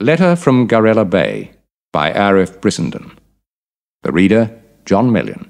Letter from Garella Bay by Arif Brissenden. The reader, John Meillon.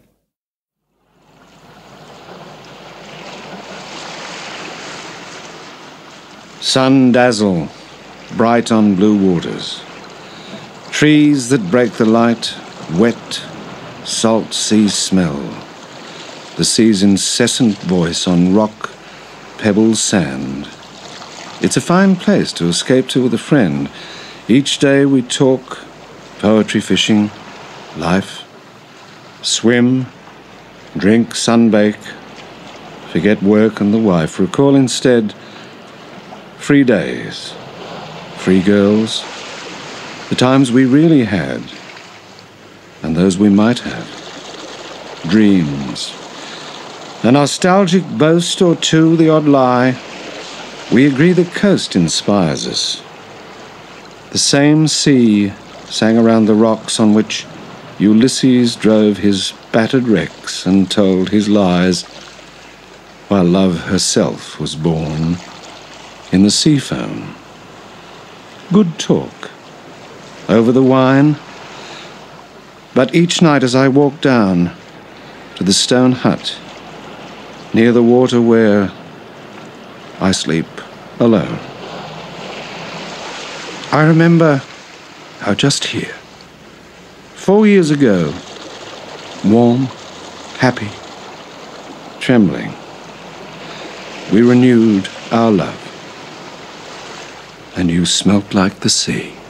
Sun dazzle, bright on blue waters. Trees that break the light, wet, salt sea smell. The sea's incessant voice on rock, pebble, sand. It's a fine place to escape to with a friend. Each day we talk, poetry, fishing, life. Swim, drink, sunbake, forget work and the wife. Recall instead free days, free girls, the times we really had, and those we might have. Dreams. A nostalgic boast or two, the odd lie. We agree the coast inspires us. The same sea sang around the rocks on which Ulysses drove his battered wrecks and told his lies, while love herself was born in the sea foam. Good talk over the wine, but each night as I walk down to the stone hut near the water where I sleep alone, I remember how just here, 4 years ago, warm, happy, trembling, we renewed our love, and you smelt like the sea.